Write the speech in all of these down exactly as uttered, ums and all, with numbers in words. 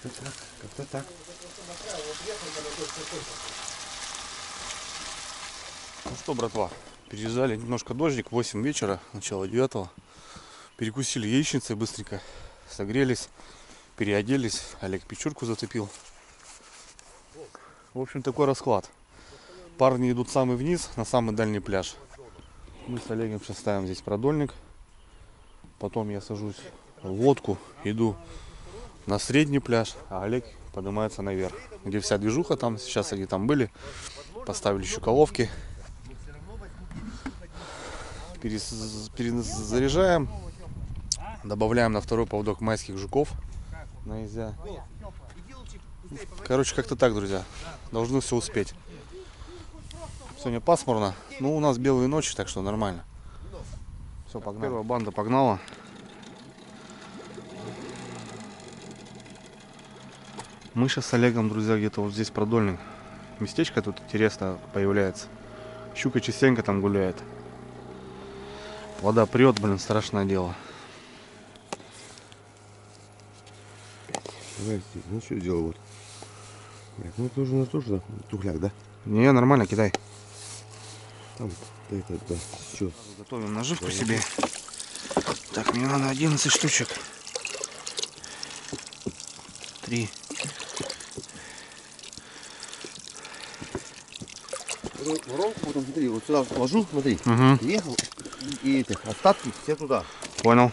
Как-то так, как-то так. Ну что, братва, переезжали немножко дождик, восемь вечера, начало девятого. Перекусили яичницей быстренько, согрелись, переоделись. Олег печурку затопил. В общем, такой расклад. Парни идут самый вниз, на самый дальний пляж. Мы с Олегом сейчас ставим здесь продольник. Потом я сажусь в лодку, иду на средний пляж, а Олег поднимается наверх, где вся движуха там. Сейчас они там были, поставили щуколовки. Перезаряжаем, добавляем на второй поводок майских жуков на изя. Короче, как-то так, друзья. Должны все успеть. Сегодня пасмурно, но у нас белые ночи, так что нормально. Все, погнали. Первая банда погнала. Мы сейчас с Олегом, друзья, где-то вот здесь продольник. Местечко тут интересно появляется. Щука частенько там гуляет. Вода прет, блин, страшное дело. Ну что делал вот? Ну это уже у нас тоже тухляк, да? Не, нормально, кидай. Там, да, это, да, все. Готовим наживку, да, себе. Так, мне надо одиннадцать штучек. Три. Воронку потом, смотри, вот сюда вложу, смотри. Угу. Ехал, и, и эти остатки все туда. Понял.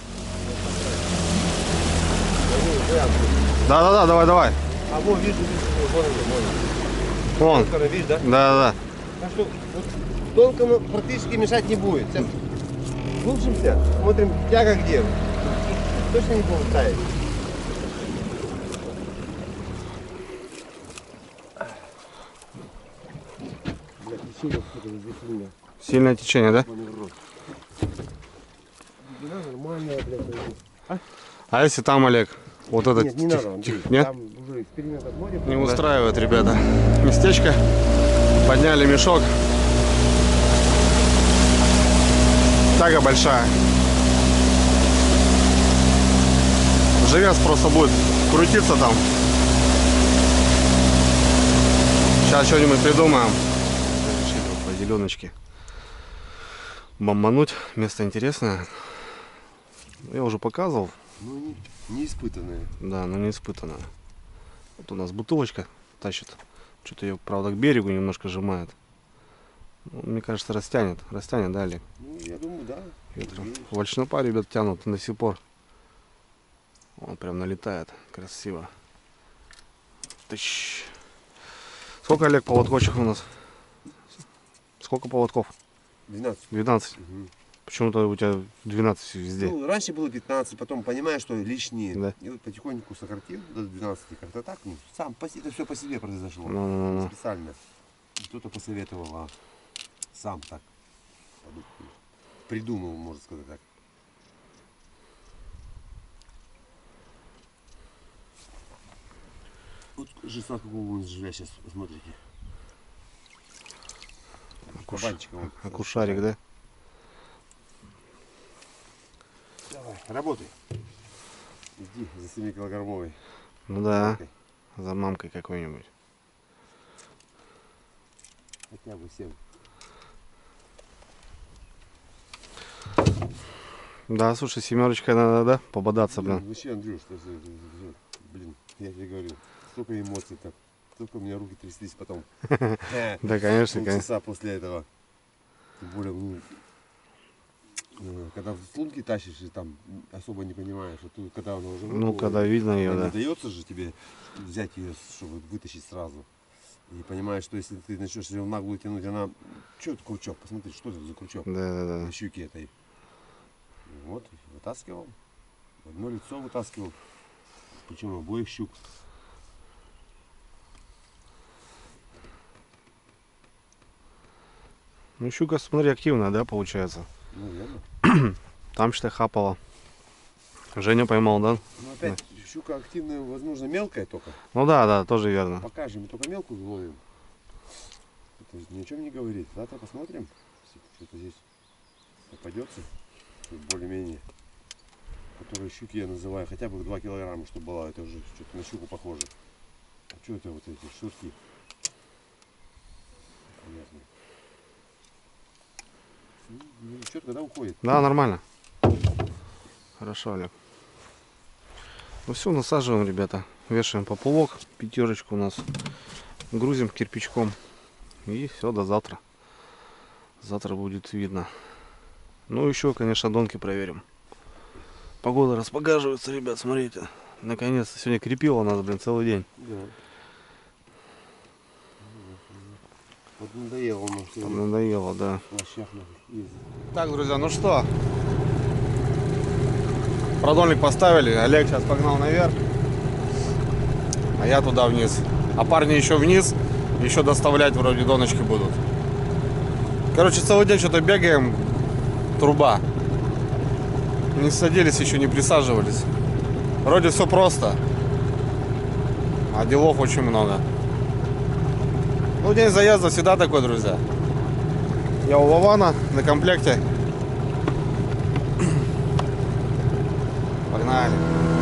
Да-да-да, давай-давай. А вот вижу, вижу, вон он, вон. Видишь, да? Да-да-да. Так что вот, тонкому практически мешать не будет. Сейчас слушаемся, смотрим, тяга где. Точно не получается. Сильное течение, да? Нормальная, блядь. А? А если там, Олег, вот этот... Нет, не надо, Андрей. Нет? Там уже эксперимент от моря. Не устраивает, ребята. Местечко. Подняли мешок. Тяга большая. Живец просто будет крутиться там. Сейчас что-нибудь придумаем. Решили вот по зеленочке бомбануть. Место интересное. Я уже показывал. Ну, не, не испытанное. Да, но не испытанное. Вот у нас бутылочка тащит. Что-то ее, правда, к берегу немножко сжимает. Ну, мне кажется, растянет. Растянет, да, Олег? Ну, я думаю, да. Вальшнапа, ребят, тянут до сих пор. Он прям налетает. Красиво. Тыщ. Сколько, Олег, поводкочек у нас? Сколько поводков? двенадцать. двенадцать. Угу. Почему-то у тебя двенадцать везде. Ну, раньше было пятнадцать, потом понимаешь, что лишние. Да. И вот потихоньку сократил до двенадцати. Как-то так. Ну, сам, это все по себе произошло. Ну, ну, ну. Специально. Кто-то посоветовал, а сам так придумал, можно сказать так. Вот жестко, какого вы сейчас смотрите. Акуш... Вот, Акушарик, да? Давай, работай. Иди за семикилограммовой. Ну да, мамкой. За мамкой какой-нибудь. Хотя бы семь. Да, слушай, семерочкой надо, да, пободаться, блин. Вообще, Андрюш, блин, я тебе говорю, столько эмоций так, столько у меня руки тряслись потом. Да, конечно, конечно. После этого. Тем более, ну, когда в лунки тащишь, и там особо не понимаешь, а тут, когда она уже... Ну, когда видно ее, да. Не дается же тебе взять ее, чтобы вытащить сразу. И понимаешь, что если ты начнешь ее в наглую тянуть, она... Что это крючок? Посмотри, что это за крючок? Да, да, да. На щуке этой. Вот, вытаскивал. Одно лицо вытаскивал. Причем обоих щук. Ну, щука, смотри, активная, да, получается? Ну, верно. Там что-то хапало. Женя поймал, да? Ну, опять, да. Щука активная, возможно, мелкая только. Ну да, да, тоже верно. Пока же мы только мелкую ловим. Это ни о чем не говорит. Завтра посмотрим, если что-то здесь попадется. Более-менее которые щуки я называю, хотя бы два килограмма, чтобы была, это уже что-то на щуку похоже. А что это вот эти шутки? Понятно. Ну, четко, да, уходит? Да, нормально. Хорошо, Олег. Ну все, насаживаем, ребята. Вешаем поплавок. Пятерочку у нас. Грузим кирпичком. И все, до завтра. Завтра будет видно. Ну еще, конечно, донки проверим. Погода распогаживается, ребят, смотрите. Наконец-то сегодня крепило нас, блин, целый день. Да. Вот надоело нам сегодня. Надоело, да. Плащах ездить. Так, друзья, ну что? Продольник поставили. Олег сейчас погнал наверх. А я туда вниз. А парни еще вниз. Еще доставлять вроде доночки будут. Короче, целый день что-то бегаем. Труба. Не садились еще, не присаживались. Вроде все просто. А делов очень много. Ну, день заезда всегда такой, друзья. Я у Вована на комплекте. Погнали.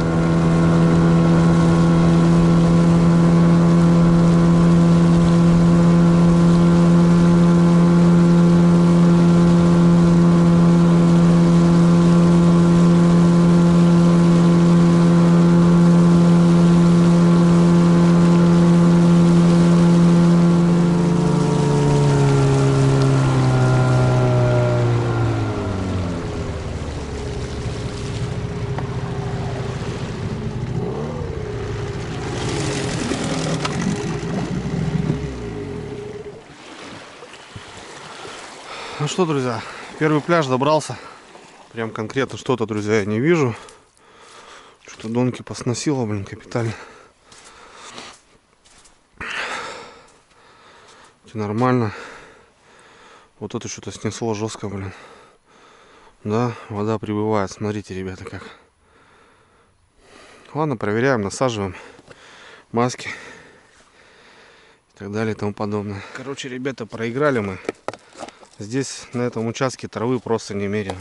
Ну что, друзья, первый пляж добрался. Прям конкретно что-то, друзья, я не вижу. Что-то донки посносило, блин, капитально. Это нормально. Вот это что-то снесло жестко, блин. Да, вода прибывает. Смотрите, ребята, как. Ладно, проверяем, насаживаем маски и так далее и тому подобное. Короче, ребята, проиграли мы. Здесь, на этом участке, травы просто немерено.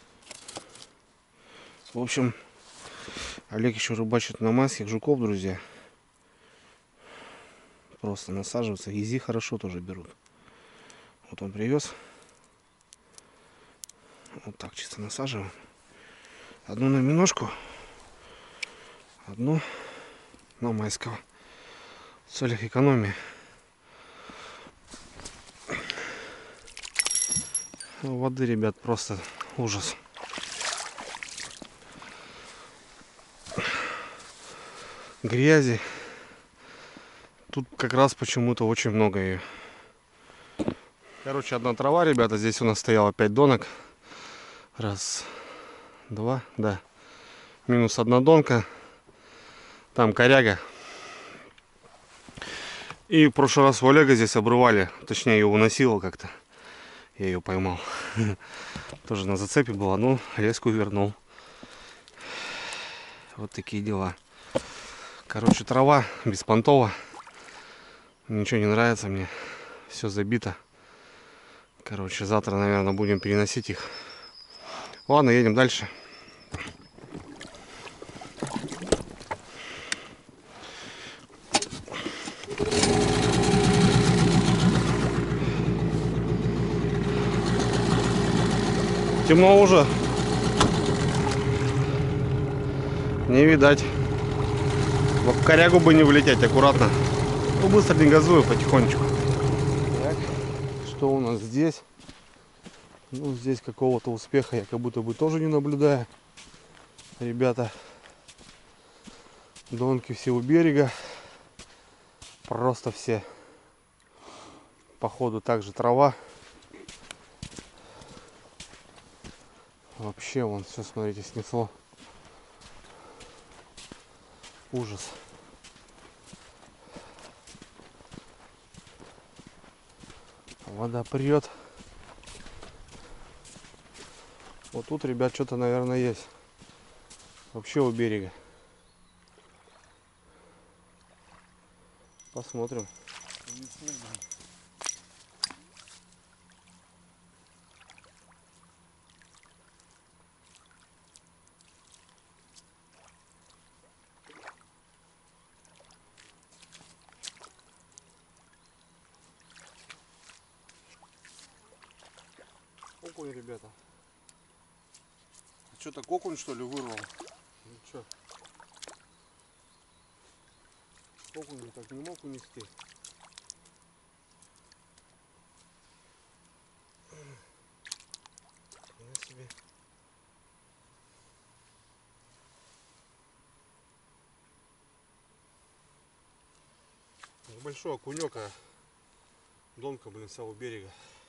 В общем, Олег еще рыбачит на масках жуков, друзья. Просто насаживаются. Изи хорошо тоже берут. Вот он привез. Вот так чисто насаживаем. Одну на миножку. Одну на майского. В целях экономии. Воды, ребят, просто ужас. Грязи. Тут как раз почему-то очень много ее. Короче, одна трава, ребята. Здесь у нас стояло пять донок. Раз, два, да. Минус одна донка. Там коряга. И в прошлый раз у Олега здесь обрывали. Точнее, ее уносило как-то. Я ее поймал. Тоже на зацепе была, но леску вернул. Вот такие дела. Короче, трава беспонтово. Ничего не нравится мне. Все забито. Короче, завтра, наверное, будем переносить их. Ладно, едем дальше. Темно уже. Не видать. В корягу бы не влететь, аккуратно. Ну, быстро не газую, потихонечку. Так, что у нас здесь? Ну, здесь какого-то успеха я как будто бы тоже не наблюдаю. Ребята, донки все у берега. Просто все. Походу также трава. Вообще, вон все, смотрите, снесло. Ужас. Вода прет. Вот тут, ребят, что-то, наверное, есть. Вообще у берега. Посмотрим. окунь, ребята. А что, так окунь что ли вырвал? Ну что? Окунь так не мог унести. На себе. Большой окунек, а донка, блин, с самого берега.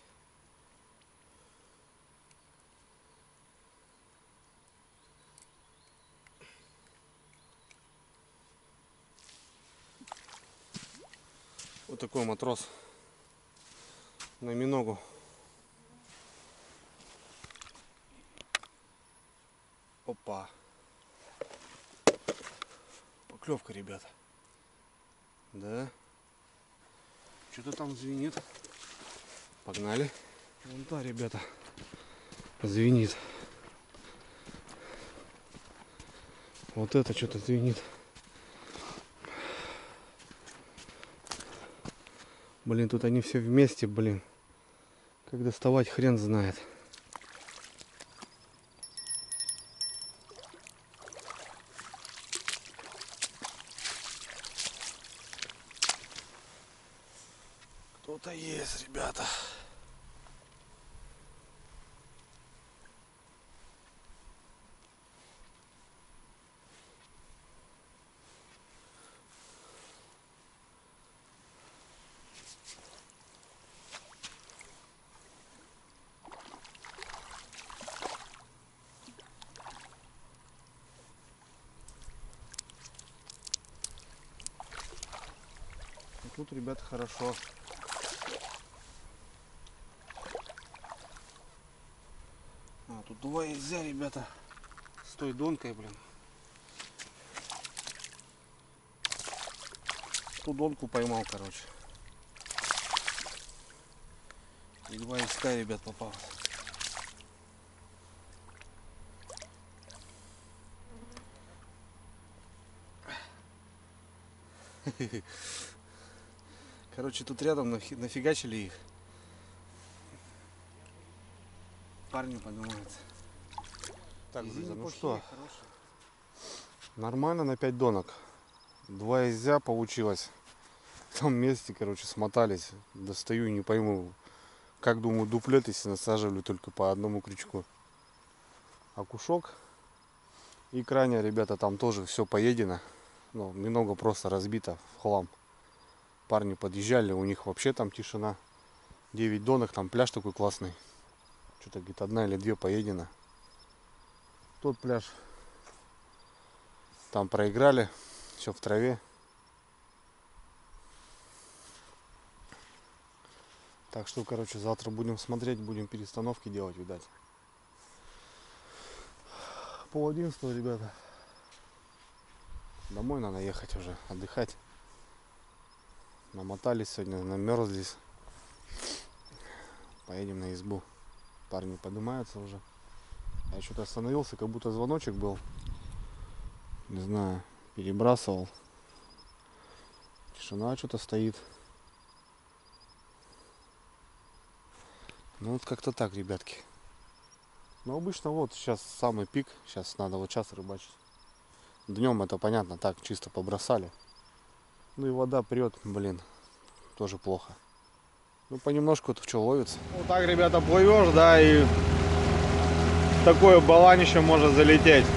Вот такой матрос на миногу. Опа. Поклевка, ребята. Да. Что-то там звенит. Погнали. Вон да, ребята. Звенит. Вот это что-то звенит. Блин, тут они все вместе, блин. Как доставать, хрен знает. Кто-то есть, ребята. Тут, ребята, хорошо. А, тут два езя, ребята. С той донкой, блин. Ту донку поймал, короче. И два езка, ребят, попал. Короче, тут рядом нафи- нафигачили их. Парни поднимаются. Так, друзья, ну что, нормально на пять донок. Два изя получилось. В том месте, короче, смотались. Достаю и не пойму, как, думаю, дуплет, если насаживали только по одному крючку. Окушок. И крайне, ребята, там тоже все поедено. Ну, немного просто разбито в хлам. Парни подъезжали, у них вообще там тишина. девять донок, там пляж такой классный. Что-то где-то одна или две поедено. Тот пляж там проиграли, все в траве. Так что, короче, завтра будем смотреть, будем перестановки делать, видать. Пол одиннадцатого, ребята. Домой надо ехать уже, отдыхать. Намотались сегодня, намерзлись. Поедем на избу. Парни поднимаются уже. Я что-то остановился, как будто звоночек был. Не знаю, перебрасывал. Тишина что-то стоит. Ну вот как-то так, ребятки. Но обычно вот сейчас самый пик. Сейчас надо вот час рыбачить. Днем это понятно, так чисто побросали. Ну и вода прет, блин, тоже плохо. Ну понемножку-то что ловится. Вот так, ребята, плывешь, да, и такое баланище может залететь.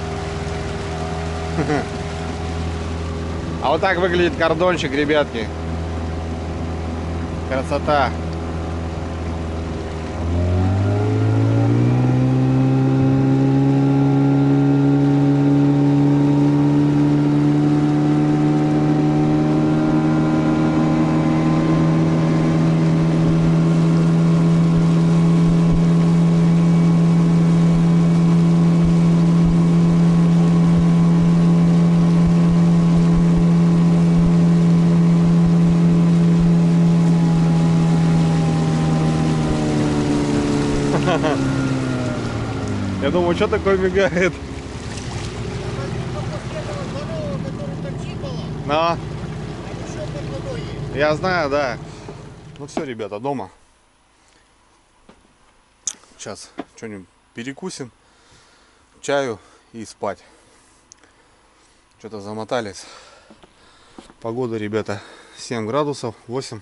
А вот так выглядит кордончик, ребятки. Красота. Я думаю, что такое мигает? На. Я знаю, да. Ну все, ребята, дома. Сейчас что-нибудь перекусим, чаю и спать. Что-то замотались. Погода, ребята, семь градусов, восемь.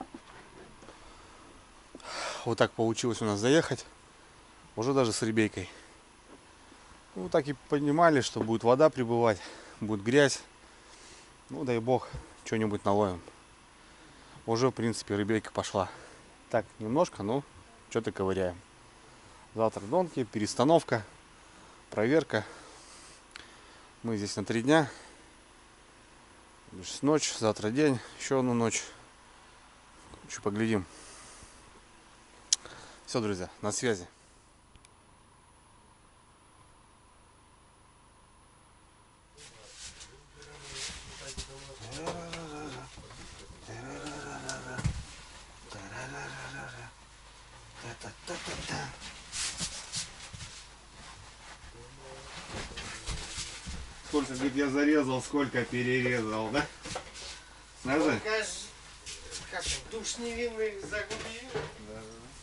Вот так получилось у нас заехать. Уже даже с ребейкой. Ну, так и понимали, что будет вода прибывать, будет грязь. Ну, дай бог, что-нибудь наловим. Уже, в принципе, ребейка пошла. Так, немножко, но что-то ковыряем. Завтра донки, перестановка, проверка. Мы здесь на три дня. Ночь, завтра день, еще одну ночь. Еще поглядим. Все, друзья, на связи. Сколько, говорит, я зарезал, сколько перерезал, да? Скажи. Как душ невинных загубил. Да.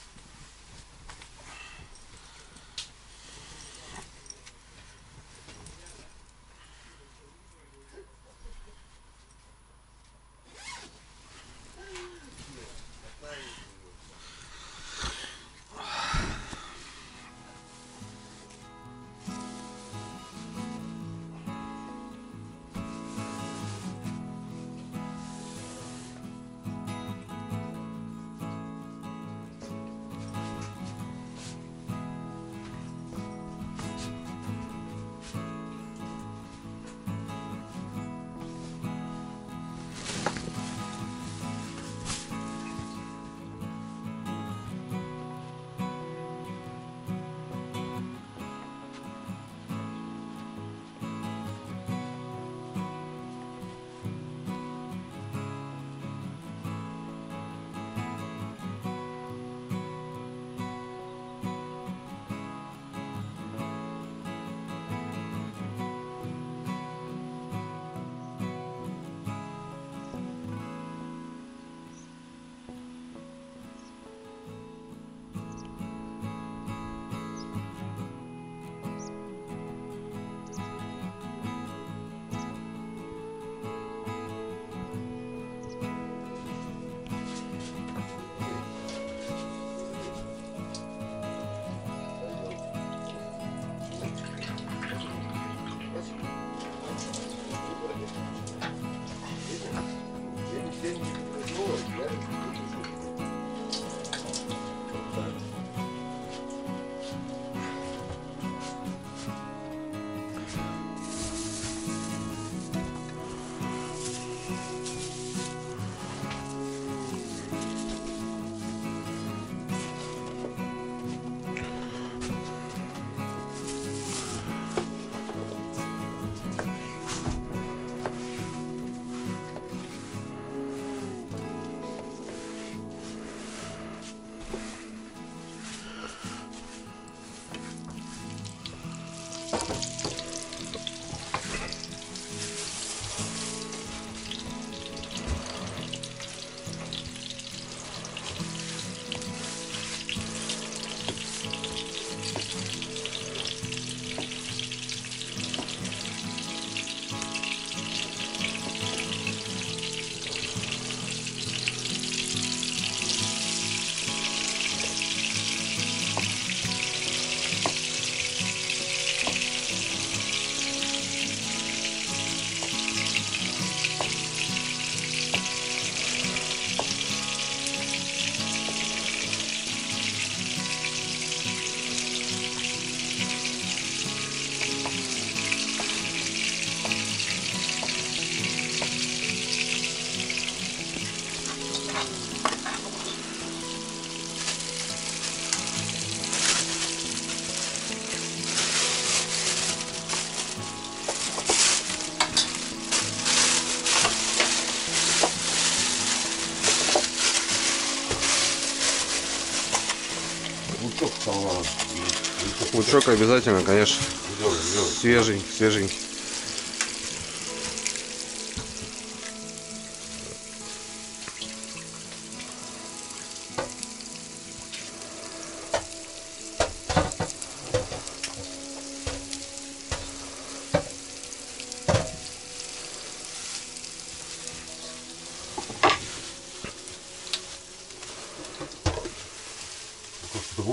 Лучок обязательно, конечно. Свеженький, свеженький.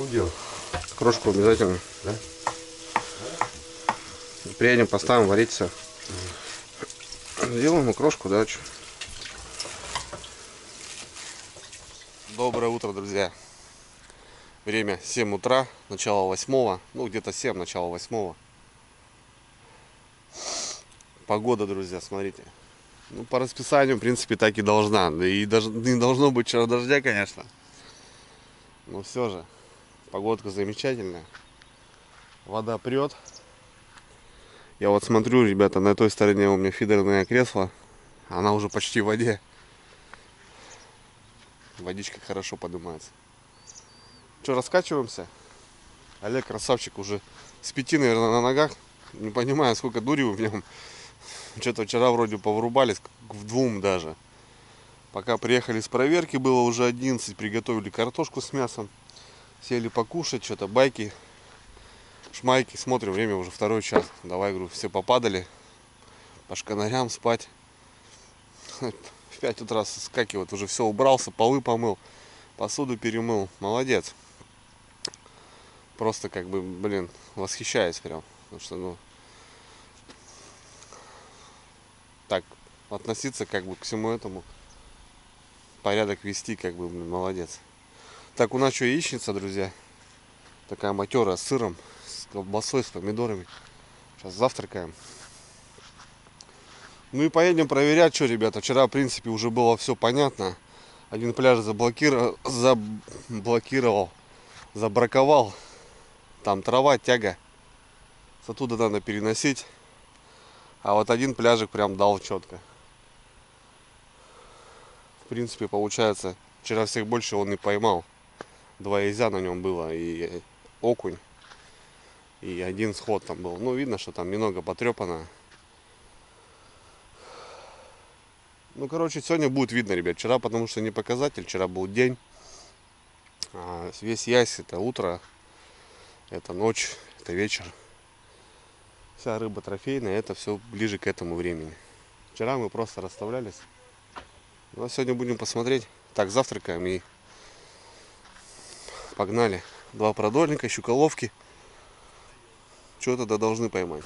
делать? Крошку обязательно. Да? Приедем, поставим вариться. Сделаем и крошку, да, чё. Доброе утро, друзья. Время семь утра, начало восьмого. Ну, где-то семь, начало восьмого. Погода, друзья, смотрите. Ну, по расписанию, в принципе, так и должна. Да и даже не должно быть вчера дождя, конечно. Но все же, погодка замечательная. Вода прет. Я вот смотрю, ребята, на той стороне у меня фидерное кресло. Она уже почти в воде. Водичка хорошо поднимается. Что, раскачиваемся? Олег, красавчик, уже с пяти, наверное, на ногах. Не понимаю, сколько дури в нем. Что-то вчера вроде повырубались, в двум даже. Пока приехали с проверки, было уже одиннадцать. Приготовили картошку с мясом. Сели покушать, что-то байки, шмайки. Смотрим, время уже второй час. Давай, говорю, все попадали. По шканарям спать. В пять утра соскакивает. Уже все убрался, полы помыл, посуду перемыл. Молодец. Просто как бы, блин, восхищаюсь прям. Потому что, ну, так относиться как бы к всему этому, порядок вести, как бы, блин, молодец. Так, у нас что, яичница, друзья, такая матерая, с сыром, с колбасой, с помидорами. Сейчас завтракаем. Ну и поедем проверять, что, ребята. Вчера, в принципе, уже было все понятно. Один пляж заблокировал, заблокировал, забраковал. Там трава, тяга. С оттуда надо переносить. А вот один пляжик прям дал четко. В принципе, получается, вчера всех больше он не поймал. Два езя на нем было, и окунь, и один сход там был. Ну, видно, что там немного потрепано. Ну, короче, сегодня будет видно, ребят. Вчера, потому что не показатель, вчера был день. А весь ясь это утро, это ночь, это вечер. Вся рыба трофейная, это все ближе к этому времени. Вчера мы просто расставлялись. Ну, а сегодня будем посмотреть. Так, завтракаем и погнали. Два продольника, щуколовки. Что-то да должны поймать.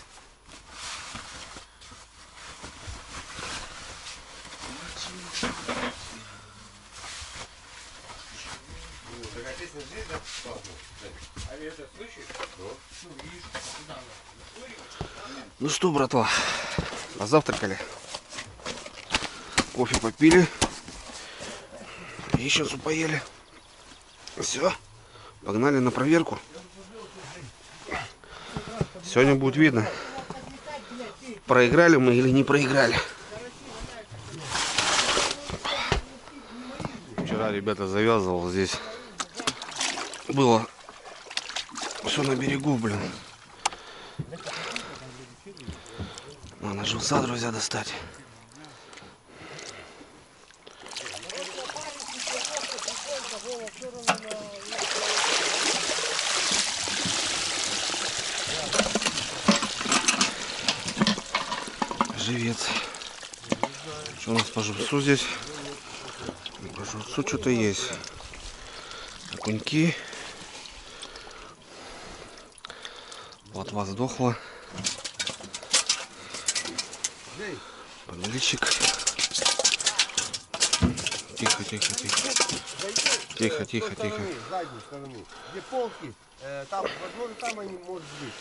Ну что, братва, позавтракали, кофе попили, яичницу поели. Все, погнали на проверку. Сегодня будет видно, проиграли мы или не проиграли. Вчера, ребята, завязывал здесь. Было все на берегу, блин. Надо живца, друзья, достать. Живец. Что у нас по живцу здесь? По живцу что-то есть. Окуньки. Плотва сдохла. Подвальчик. Тихо, тихо, тихо. Тихо, тихо, тихо. С задней стороны. Где полки, э, там, возможно, там они может быть.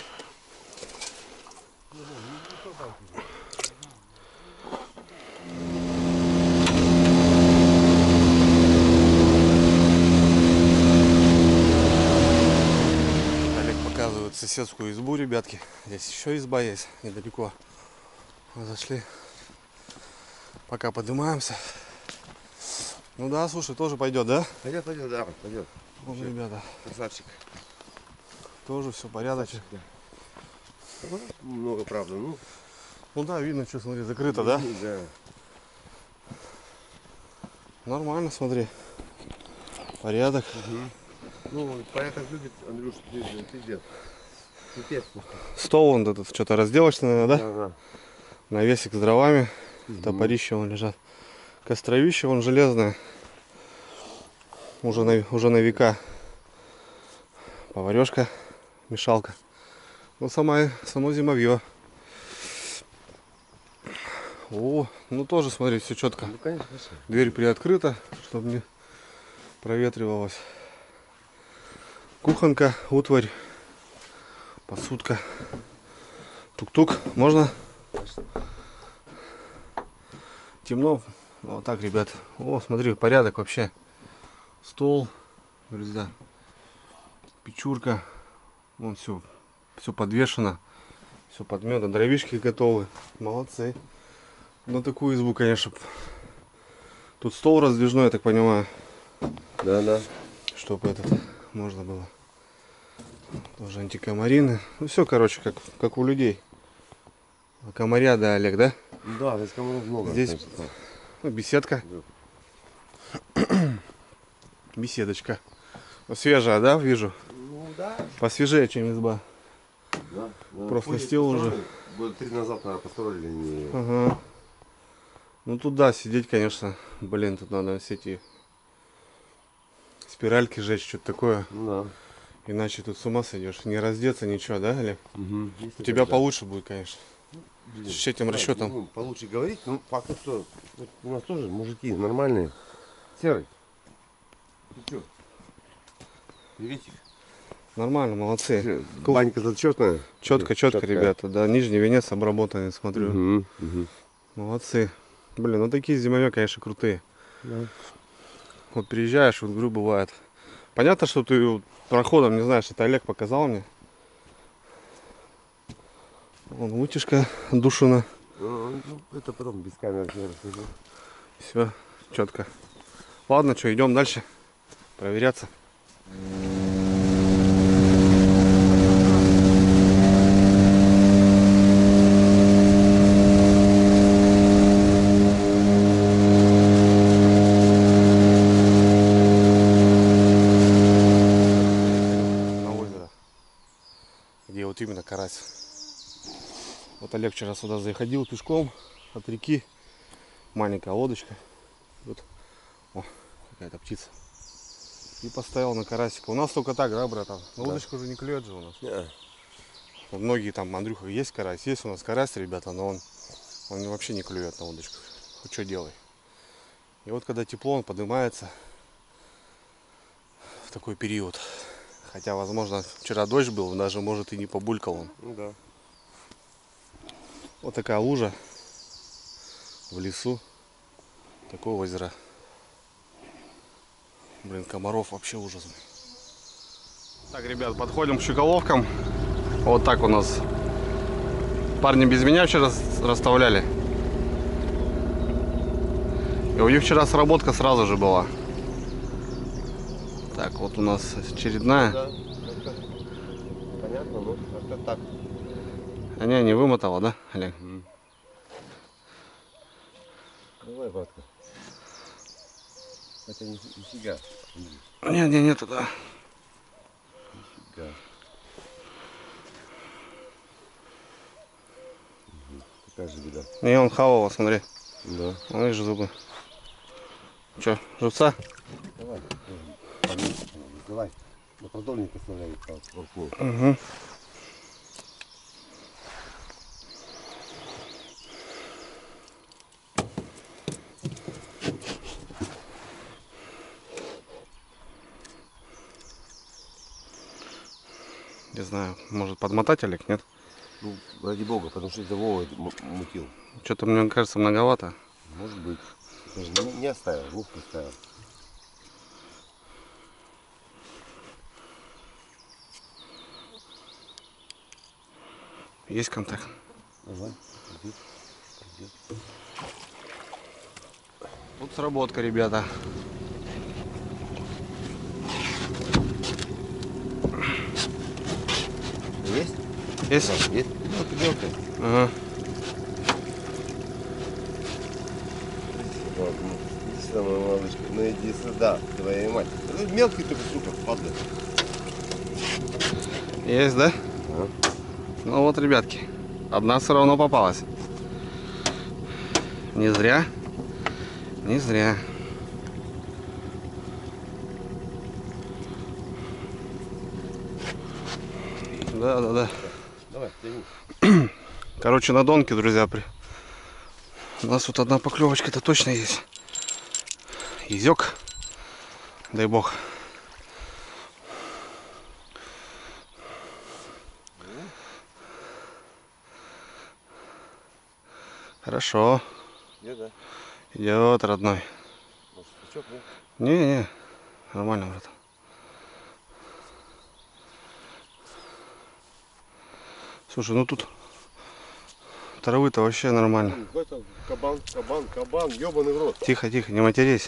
Олег показывает соседскую избу, ребятки. Здесь еще изба есть, недалеко. Мы зашли. Пока поднимаемся. Ну да, слушай, тоже пойдет, да? Пойдет, пойдет, да, пойдет. Вон, ребята, Красавчик. тоже все порядочно. Много, правда, ну. Ну да, видно, что, смотри, закрыто, да? Да. Нормально, смотри. Порядок. Ну, порядок любит, Андрюш, ты, ты где? Пипец. Стол вон этот, что-то разделочный, наверное, да? Ага. Навесик с дровами. Топорища вон лежат. Костровище вон железное. Уже на, уже на века. поварешка, мешалка. Ну, сама, само зимовье. О, ну тоже, смотри, все четко. Ну, конечно, конечно. Дверь приоткрыта, чтобы не проветривалась. Кухонка, утварь, посудка. Тук-тук, можно? Темно. Вот так, ребят. О, смотри, порядок вообще. Стол, друзья. Печурка. Вон все, все подвешено. Все подмето. Дровишки готовы. Молодцы. На такую избу, конечно. Тут стол раздвижной, я так понимаю. Да, да. Чтобы этот можно было. Тоже антикомарины. Ну все, короче, как, как у людей. Комаря, да, Олег, да? Да, здесь комаров много. Здесь конечно, да. ну, беседка. Беседочка. Ну, свежая, да, вижу? Ну да. Посвежее, чем изба. Да, да. Просто Ходит, стил уже. построили. Года три назад, наверное, построили. Не... Ага. Ну тут да, сидеть, конечно. Блин, тут надо все эти спиральки жечь, что-то такое. Ну да. Иначе тут с ума сойдешь. Не раздеться, ничего, да, Олег? Угу. У тебя получше будет, конечно. С этим расчетом. Ну, получше говорить, ну факт, что вот у нас тоже мужики нормальные. Серый. Ты чё? Приветик. Нормально, молодцы. Банька зачетная. Четко, четко, ребята. Да, нижний венец обработанный, смотрю. Угу, угу. Молодцы. Блин, ну такие зимовья, конечно, крутые. Да. Вот приезжаешь, вот говорю, бывает. Понятно, что ты вот проходом не знаешь, это Олег показал мне. Вон утишка душина. Ну, это потом без камеры я расскажу. Все, четко. Ладно, что, идем дальше проверяться. На озеро, где вот именно карась. Вот Олег вчера сюда заходил пешком от реки. Маленькая лодочка. Вот. О, какая-то птица. И поставил на карасика. У нас только так, да, братан? На удочку уже не клюет же у нас. Yeah. Вот многие там, Андрюха, есть карась. Есть у нас карась, ребята, но он, он вообще не клюет на удочку. Хоть что делай. И вот когда тепло, он поднимается в такой период. Хотя, возможно, вчера дождь был, даже может и не побулькал он. Ну да. Вот такая лужа в лесу. Такое озеро. Блин, комаров вообще ужас. Так, ребят, подходим к щуколовкам. Вот так у нас. Парни без меня вчера расставляли. И у них вчера сработка сразу же была. Так, вот у нас очередная. Да. Понятно, ну как-то так. А не, не вымотала, да, Олег? Давай, братка. Хотя не нифига. Не, не, нету, да. Нифига. Угу. Такая же беда. Не, он хавал, смотри. Да. Вон, видишь, зубы. Че, живца? Давай. Поменьше, давай. На продольник оставляй. Угу. Не знаю, может подмотать, Олег, нет? Ну, ради бога, потому что это Вова мутил. Что-то мне кажется многовато. Может быть. Я же не, не оставил, лук оставил. Есть контакт? Давай. Иди. Иди. Тут сработка, ребята. Есть? Есть? Да, есть. Ну, это мелкая. Ага. Вот, ну, иди сюда, моя малышка. Ну иди сюда, твоя мать. Это мелкий только, сука, падает. Есть, да? Ага. Ну вот, ребятки, одна все равно попалась. Не зря. Не зря. Да, да, да. Давай, тяни. Короче, на донке, друзья, при... у нас тут одна поклевочка-то точно есть. Изек. Дай бог. Хорошо. Нет, да? Идет, родной. Может, сучок, нет? Не-не, нормально, брат. Слушай, ну тут травы-то вообще нормально. Какой-то кабан, кабан, кабан, ебаный в рот. Тихо, тихо, не матерись.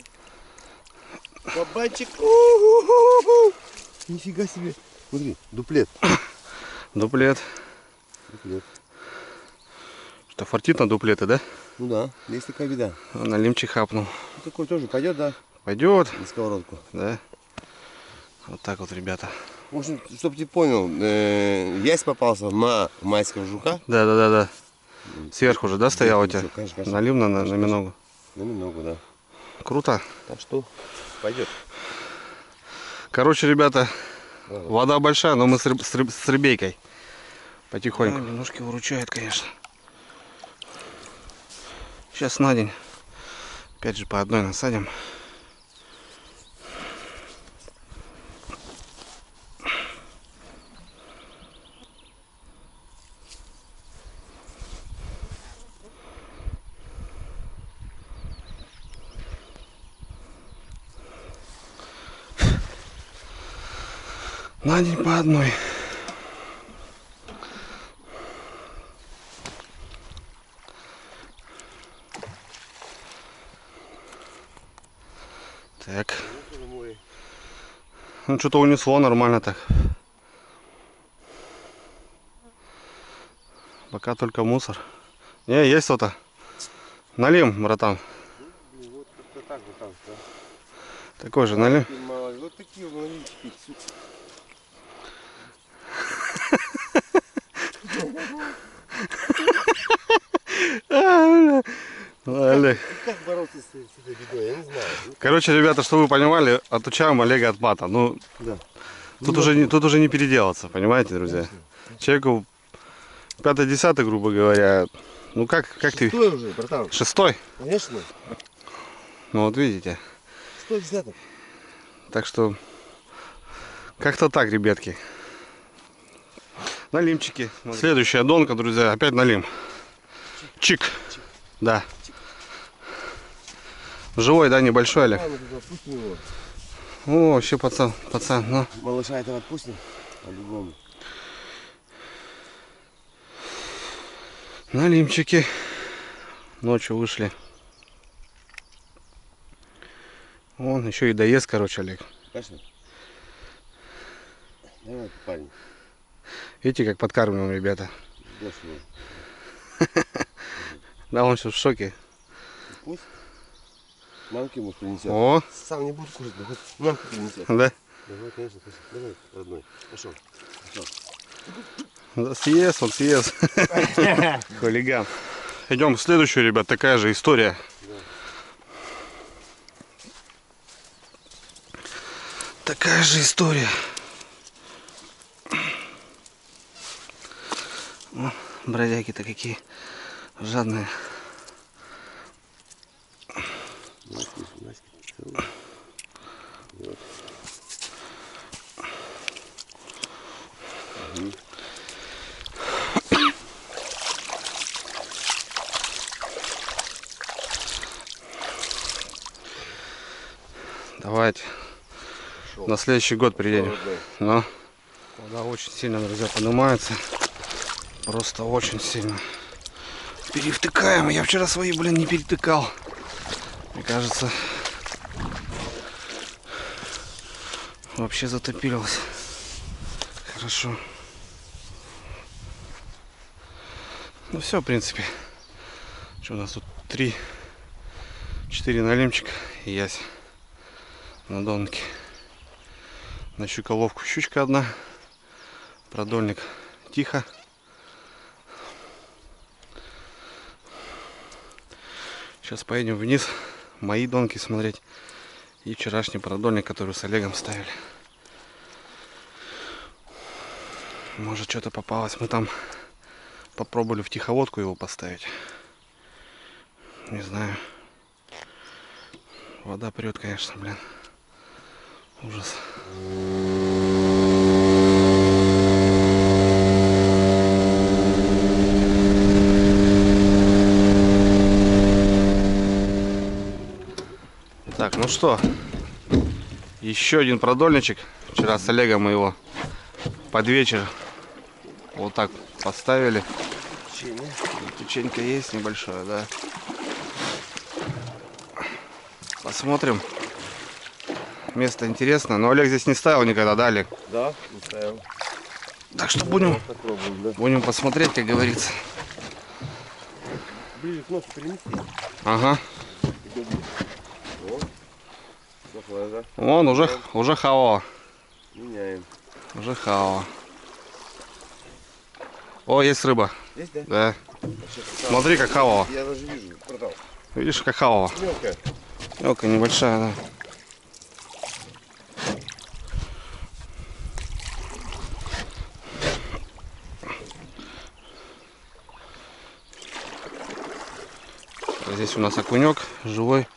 Кабанчик. У-ху-ху-ху. Нифига себе. Смотри, дуплет. Дуплет. Дуплет. Что, фартит на дуплеты, да? Ну да, есть такая беда. Налимчик хапнул. Ну, такой тоже пойдет, да? Пойдет. На сковородку. Да. Вот так вот, ребята. В общем, чтобы ты понял, э, ясь попался на майского жука. Да, да, да, да. Сверху же, да, стоял у тебя? Конечно, конечно. Налив на, на, на миногу. На миногу, да. Круто. Так что пойдет. Короче, ребята, Ладно. вода большая, но мы с, рыб, с, рыб, с рыбейкой. Потихоньку. Да, немножко выручает, конечно. Сейчас на день. Опять же по одной насадим. На день по одной. Так. Ну что-то унесло нормально так. Пока только мусор. Не, есть что-то. Налим, братан. Вот как-то так вот там, да. Такой же налим. Вот такие налимчики, сука. Олег. Как бороться с этой бедой, я не знаю. Короче, ребята, чтобы вы понимали, отучаем Олега от мата. Ну, Да. тут, уже не, тут уже не переделаться, понимаете, друзья? Человеку пятый-десятый, грубо говоря. Ну как, как ты? Шестой уже, братан. Шестой? Конечно. Ну вот видите. Сто десяток. Так что как-то так, ребятки. Налимчики. Следующая донка, друзья, опять налим. Чик. Да. Живой, да, небольшой, Олег? Отпустим его. О, вообще пацан, пацан, ну. Малыша этого отпустим. По-любому. Налимчики. Ночью вышли. Вон, еще и доест, короче, Олег. Конечно. Давай, парень. Видите, как подкармливаем, ребята? Да, он сейчас в шоке. Пусть. Мамке ему принесет. О, Сам не будет кушать, но хоть мамке принесет. да. Давай, конечно, конечно. Давай, родной. Пошел. Пошел. Да, съест, он съест. Хулиган. Идем в следующую, ребят, такая же история. Такая же история. О, бродяги-то какие жадные. Давайте на следующий год приедем. Но вода очень сильно, друзья, поднимается. Просто очень сильно. Перевтыкаем. Я вчера свои, блин, не перетыкал. Мне кажется, вообще затопилось. Хорошо. Ну все, в принципе. Что у нас тут? Три, четыре налимчика и ясь на донке. На щуколовку щучка одна. Продольник тихо. Сейчас поедем вниз мои донки смотреть. И вчерашний продольник, который с Олегом ставили. Может, что-то попалось. Мы там попробовали в тиховодку его поставить. Не знаю. Вода прет, конечно, блин. Ужас. Так, ну что, еще один продольничек. Вчера с Олегом мы его под вечер вот так поставили. Течение. Теченька есть небольшое, да. Посмотрим. Место интересное, но Олег здесь не ставил никогда, да, Олег? Да, не ставил. Так что будем, Попробуем, да. будем посмотреть, как говорится. Ближе к носу перенеси. Ага. О, захват, да? Вон уже, уже хавала. Меняем. Уже хавала. О, есть рыба. Есть, да? Да. Смотри, как хавала. Я даже вижу, продал. Видишь, как хавала. Мелкая. Мелкая, небольшая, да. Здесь у нас окунек живой.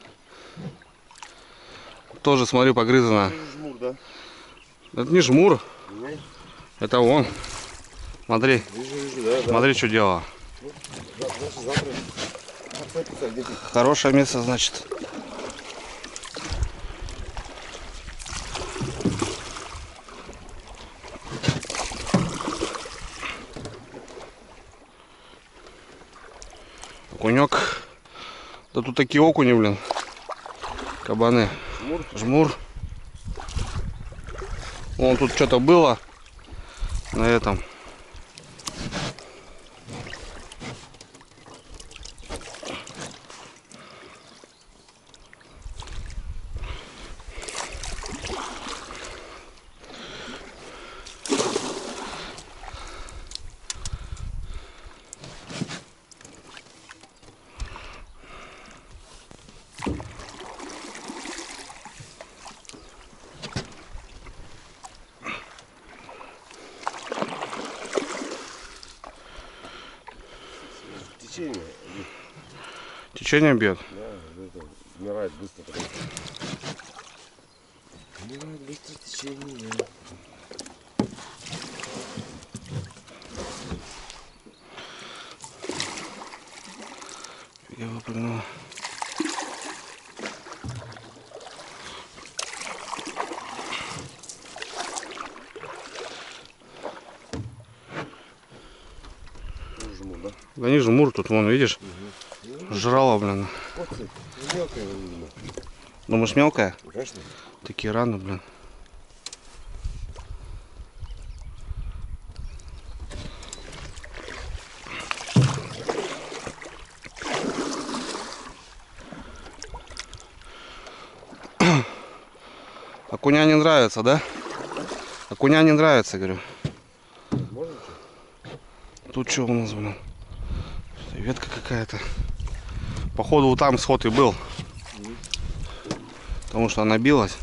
Тоже, смотрю, погрызано. Жмур, да? Это не жмур, Меняй. это он. Смотри, Вижу, вижу, да, да. смотри, что дело. Да, значит, завтра. Опять писать, где ты? Хорошее место, значит. Окунек. Да тут такие окуни, блин. Кабаны. Жмур. Жмур. Вон тут что-то было на этом. Течение. Течение бьет. Да, это умирает быстро. Потому что... Умирает быстро течение. Я выпрыгнул. Жмур, да? Да не жмур тут, вон, видишь? Жрала, блин. Вот ты, мелкая, видимо. Думаешь, мелкая? Конечно. Такие раны, блин. Окуня не нравится, да? Окуня не нравится, говорю. Можно что? Тут что у нас, блин? Ветка какая-то. Походу вот там сход и был. Потому что она билась.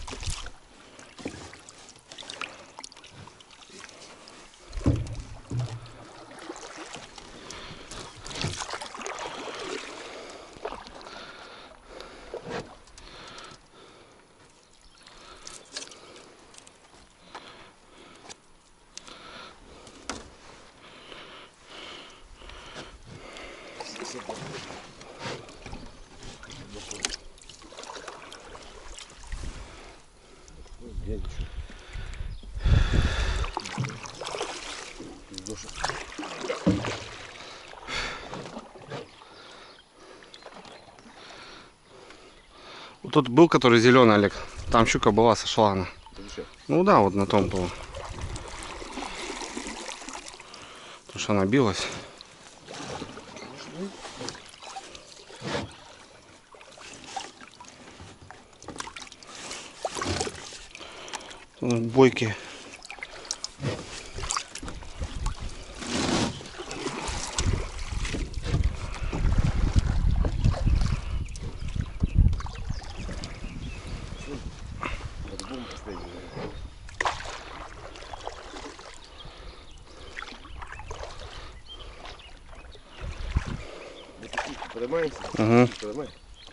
Я ничего. Пиздоша. Вот тут был, который зеленый, Олег. Там щука была, сошла она. Дальше. Ну да, вот на том было. Потому что она билась. Тут бойки. Поднимаемся? Угу. Поднимай.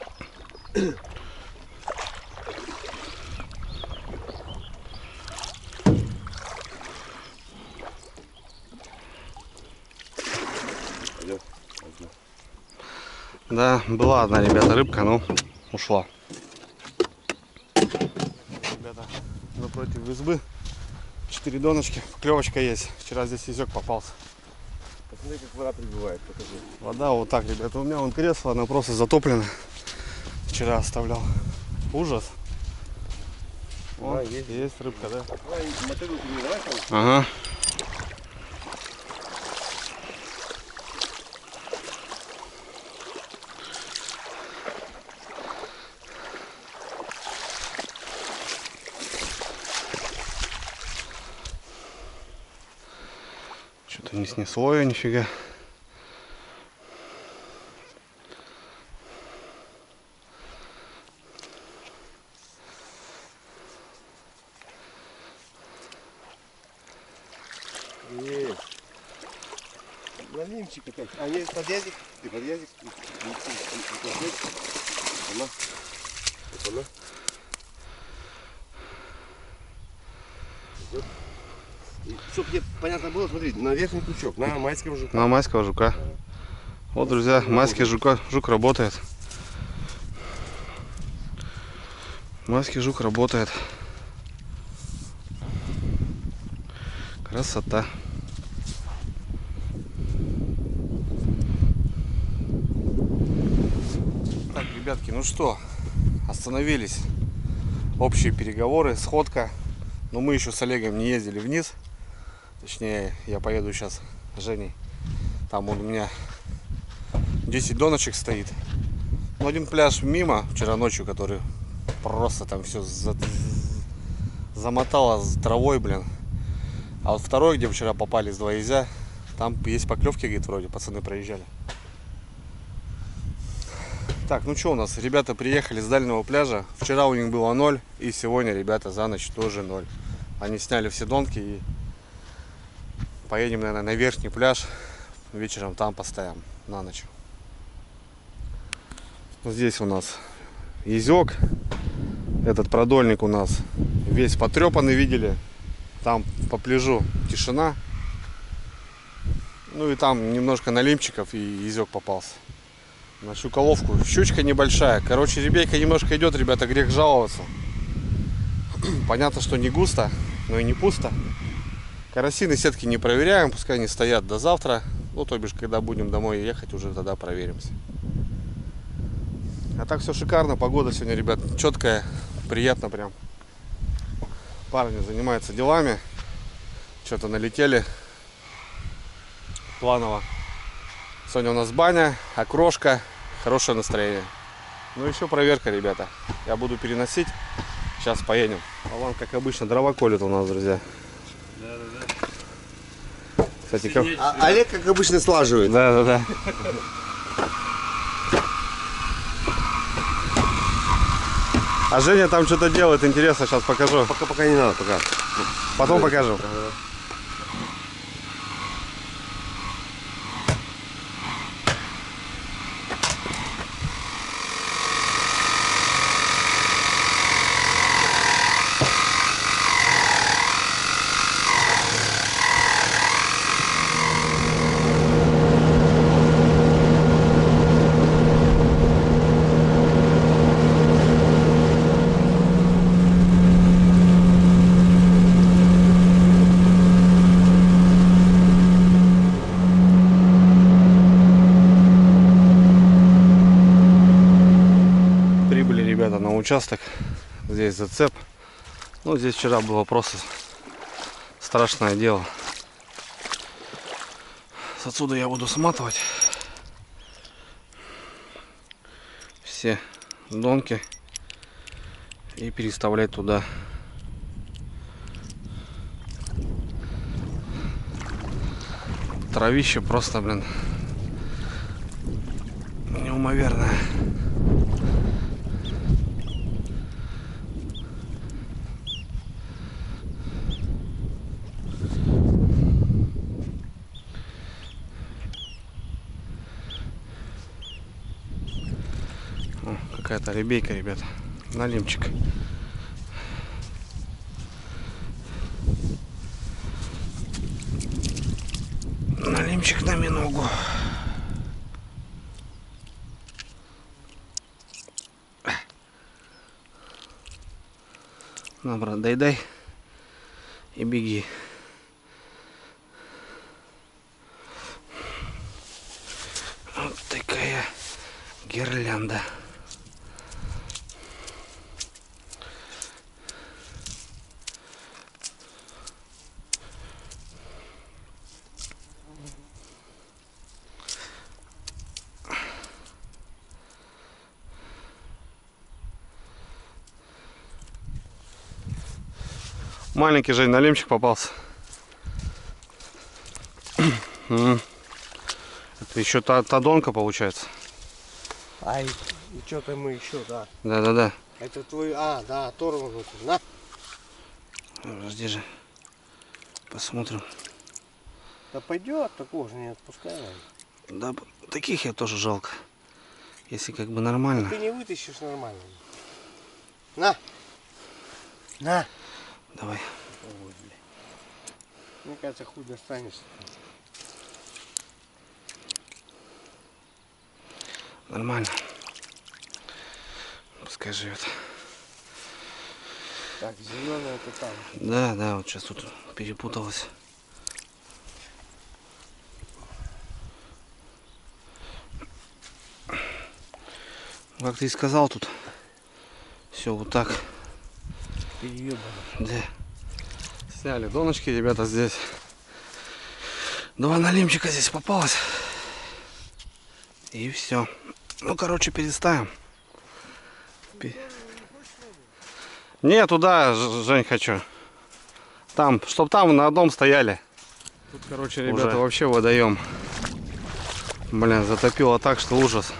Пойдем. Пойдем. Да, была одна, ребята, рыбка, но ушла. Ребята, напротив избы четыре доночки, клевочка есть. Вчера здесь язык попался. Посмотри, как вода прибывает, покажи. Вода вот так, ребята. У меня вон кресло, оно просто затоплено. Вчера оставлял. Ужас. О, Да, есть. есть. рыбка, да? Давай, мотылку не давай там. Ага. Что-то не снесло ее нифига. Есть. Налимчик опять. А, нет, подъездик. Ты подъездик. Она. Она. Чтоб мне понятно было, смотри, на верхний крючок, на майском жука. На майского жука. Вот, друзья, майский жука, жук работает. Майский жук работает. Красота. Так, ребятки, ну что, остановились. Общие переговоры, сходка. Но мы еще с Олегом не ездили вниз. Точнее, я поеду сейчас с Женей. Там он у меня десять доночек стоит. Ну, один пляж мимо вчера ночью, который просто там все за... замотало травой, блин. А вот второй, где вчера попались два езя, там есть поклевки, говорит, вроде, пацаны проезжали. Так, ну что у нас? Ребята приехали с дальнего пляжа. Вчера у них было ноль, и сегодня ребята за ночь тоже ноль. Они сняли все донки и поедем, наверное, на верхний пляж. Вечером там поставим на ночь. Здесь у нас езек. Этот продольник у нас весь потрепанный, видели. Там по пляжу тишина. Ну и там немножко налимчиков, и езек попался. На щуколовку. Щучка небольшая. Короче, ребейка немножко идет, ребята, грех жаловаться. Понятно, что не густо, но и не пусто. Карасины сетки не проверяем, пускай они стоят до завтра. Ну, то бишь, когда будем домой ехать, уже тогда проверимся. А так все шикарно. Погода сегодня, ребят, четкая. Приятно прям. Парни занимаются делами. Что-то налетели. Планово. Сегодня у нас баня, окрошка, хорошее настроение. Ну еще проверка, ребята. Я буду переносить. Сейчас поедем. Алан, как обычно, дрова колет у нас, друзья. Да, да, да. Кстати, как... А, Олег, как обычно, слаживает. Да, да, да. А Женя там что-то делает, интересно, сейчас покажу. Пока, пока не надо, пока. Потом покажу. На участок, здесь зацеп. Ну, здесь вчера было просто страшное дело. Отсюда я буду сматывать все донки и переставлять туда травище, просто, блин, неимоверное. какая-то ребейка, ребят. Налимчик. Налимчик на миногу. На, брат, дай-дай и беги. Вот такая гирлянда. Маленький, Жень, налимчик попался. Это еще та, та донка получается. А и, и что-то мы еще, да. Да-да-да. Это твой, а, да, оторванный. На. Подожди же. Посмотрим. Да пойдет, такого же не отпускай. Да, таких я тоже жалко. Если как бы нормально. Ты не вытащишь нормально. На. На. Давай. Ой, бля. Мне кажется, хуй достанешься. Нормально. Пускай живет. Так, зеленая это там. Да, да, вот сейчас тут перепуталось. Как ты и сказал, тут все вот так. Переебано. Да. Сняли доночки, ребята, здесь. Два налимчика здесь попалось. И все. Ну, короче, переставим. Пе- Не, туда, Ж- Жень, хочу. Там, чтоб там на одном стояли. Тут, короче, ребята, Уже. вообще водоем. Блин, затопило так, что ужас.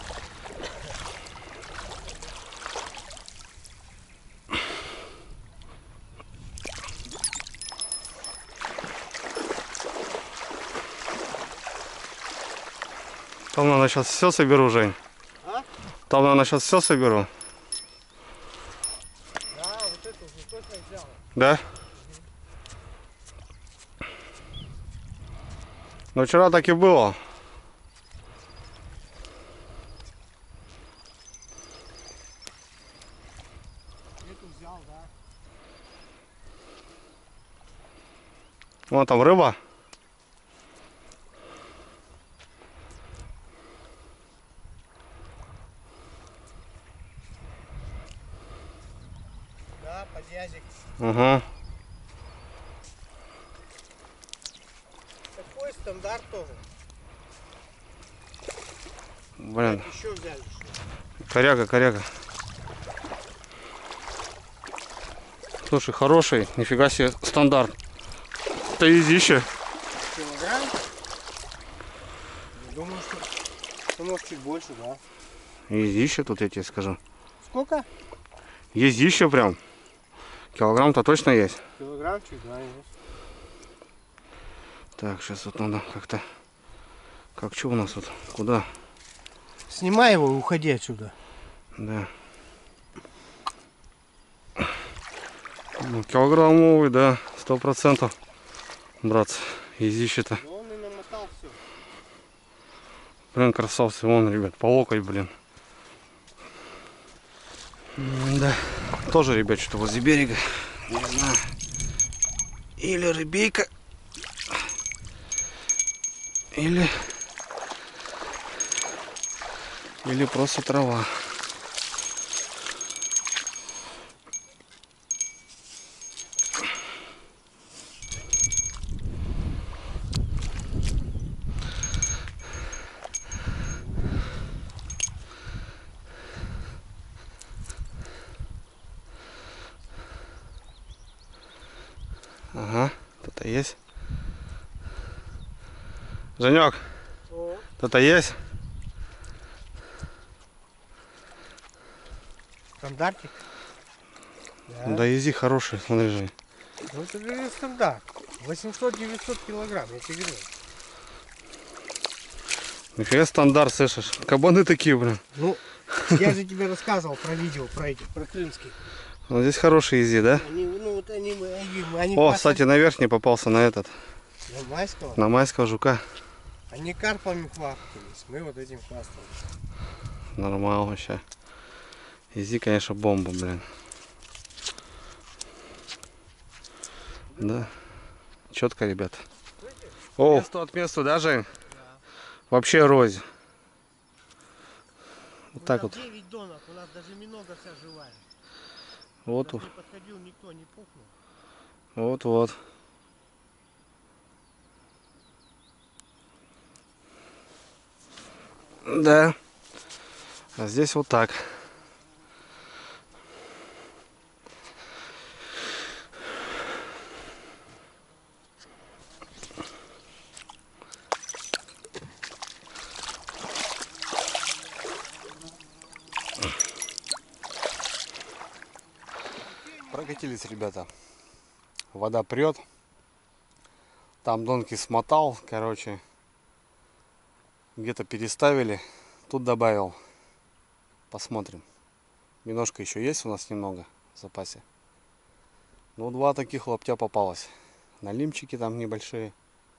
Там, наверное, сейчас все соберу, Жень. А? Там, наверное, сейчас все соберу. Да, вот это уже точно взял. Да? Ну, вчера так и было. Эту взял, да. Вон там рыба. Да, подъязик. Угу. Такой стандарт тоже. Блин, Так, еще взяли. что? коряга, коряга. Слушай, хороший, нифига себе, стандарт. Это изище. Килограмм? Я думаю, что ну, может чуть больше, да. Изище тут, я тебе скажу. Сколько? Ездище прям. Килограмм-то точно есть. Килограммчик, да, есть. Так, сейчас вот надо как-то... Как что у нас тут? Куда? Снимай его и уходи отсюда. Да. Ну, килограммовый, да, сто процентов. Братцы, ездище-то. Да он и намотал все. Блин, красавцы, вон, ребят, по локоть, блин. Да. Тоже, ребят, что-то возле берега. Не знаю. Или рыбейка. Или... Или просто трава. Ага, кто-то есть. Женек, О, кто-то есть? стандартик. Да. Да ези хороший, смотри, Жень. Ну это говорю стандарт. восемьсот-девятьсот килограмм, я тебе говорю. Нифига стандарт, слышишь? Кабаны такие, блин. Ну, Я же тебе рассказывал про видео, про этих, про крымских. Ну, здесь хорошие ези, да? Они, ну вот они, они, они О, пасали кстати, на верхней попался на этот, на майского. на майского жука. Они карпами хвастались, мы вот этим хвастались. Нормально вообще. Ези, конечно, бомба, блин. Да. Четко, ребят. О, место от месту, да, Жень? Да. Вообще рознь. Вот так вот. девять донок, у нас даже минога вся живая. Вот, Не подходил никто, не пухнул. вот, вот. Да. А здесь вот так. Прокатились, ребята. Вода прет. Там донки смотал, короче. Где-то переставили. Тут добавил. Посмотрим. Немножко еще есть у нас немного в запасе. Ну, два таких лаптя попалось. Налимчики там небольшие.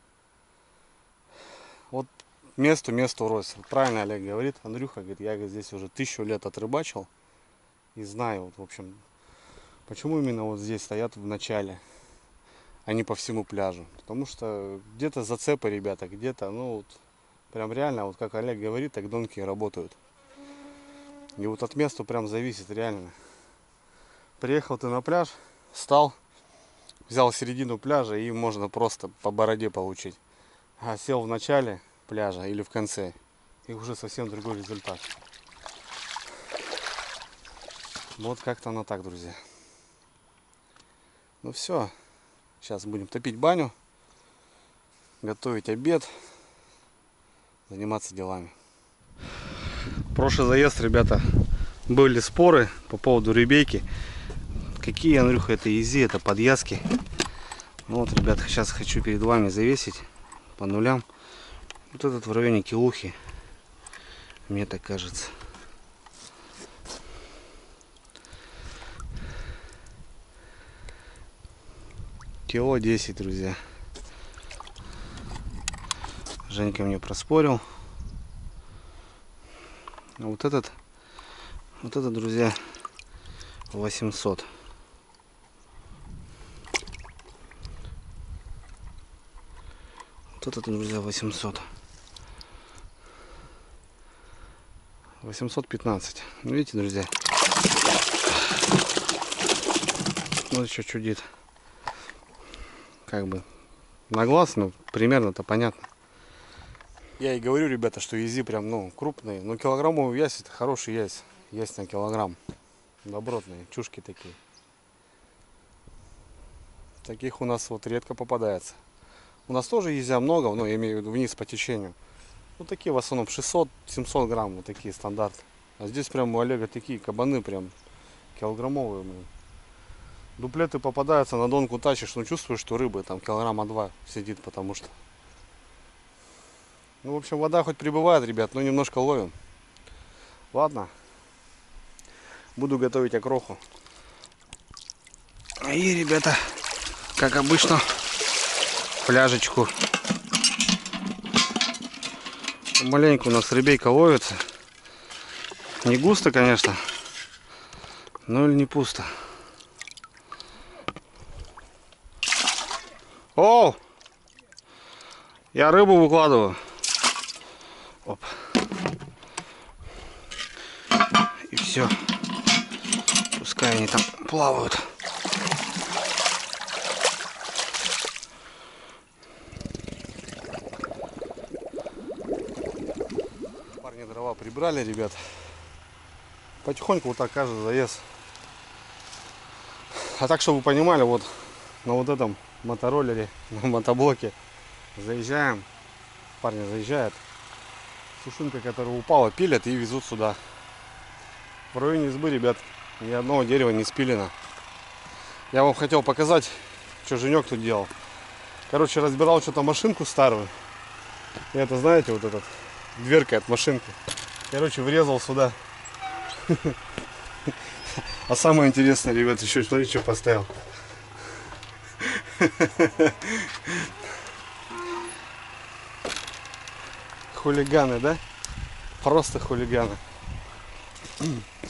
Вот месту месту рознь. Вот правильно Олег говорит. Андрюха говорит, я говорит, здесь уже тысячу лет отрыбачил. И знаю, вот, в общем, почему именно вот здесь стоят в начале, а не по всему пляжу. Потому что где-то зацепы, ребята, где-то, ну вот, прям реально, вот как Олег говорит, так донки работают. И вот от места прям зависит, реально. Приехал ты на пляж, встал, взял середину пляжа и можно просто по бороде получить. А сел в начале пляжа или в конце, и уже совсем другой результат. Вот как-то оно так, друзья. Ну все, сейчас будем топить баню, готовить обед, заниматься делами. Прошлый заезд, ребята, были споры по поводу ребейки. Какие, Андрюха, это ези, это подъязки. Ну вот, ребята, сейчас хочу перед вами завесить по нулям. Вот этот в районе килухи, мне так кажется. Кило десять, друзья. Женька мне проспорил. А вот этот, вот этот, друзья, восемьсот. Вот этот, друзья, восемьсот. восемьсот пятнадцать. Ну, видите, друзья. Вот еще чудит. Как бы на глаз, ну, примерно-то понятно. Я и говорю, ребята, что ези прям, ну, крупные. Но килограммовый ясь, это хороший ясь. Ясь на килограмм. Добротные, чушки такие. Таких у нас вот редко попадается. У нас тоже езя много, но я имею в виду вниз по течению. Вот такие в основном шестьсот-семьсот грамм, вот такие стандарты. А здесь прям у Олега такие кабаны прям килограммовые. Блин. Дуплеты попадаются, на донку тащишь, но чувствуешь, что рыба там килограмма два сидит, потому что... Ну, в общем, вода хоть прибывает, ребят, но немножко ловим. Ладно. Буду готовить окроху. И, ребята, как обычно, пляжечку. Маленько у нас ребейка ловится. Не густо, конечно, но или не пусто. О! Я рыбу выкладываю. Оп. И все. Пускай они там плавают. Парни дрова прибрали, ребят. Потихоньку вот так каждый заезд. А так, чтобы вы понимали, вот на вот этом мотороллере, на мотоблоке заезжаем. Парни заезжают. Сушинка, которая упала, пилят и везут сюда. В районе избы, ребят, ни одного дерева не спилено. Я вам хотел показать, что Женек тут делал. Короче, разбирал что-то машинку старую. И это, знаете, вот этот дверка от машинки. Короче, врезал сюда А самое интересное, ребят, еще смотрите, что поставил. Хулиганы, да? Просто хулиганы.